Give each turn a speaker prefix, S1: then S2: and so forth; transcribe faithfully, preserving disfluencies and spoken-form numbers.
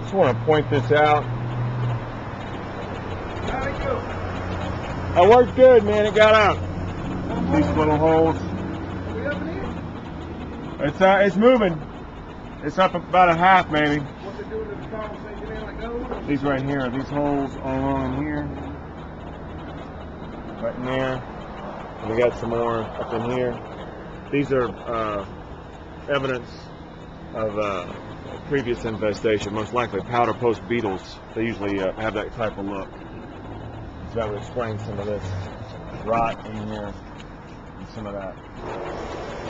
S1: Just want to point this out.
S2: How'd it go?
S1: I worked good, man. It got out. These little holes.
S2: Are we up in here?
S1: It's uh, it's moving. It's up about a half, maybe.
S2: What's it doing to the car? Sinking in like gold?
S1: These right here. These holes all along here. Right in there. And we got some more up in here. These are uh, evidence of uh, previous infestation, most likely powder post beetles. They usually uh, have that type of look. So that would explain some of this rot in here and some of that.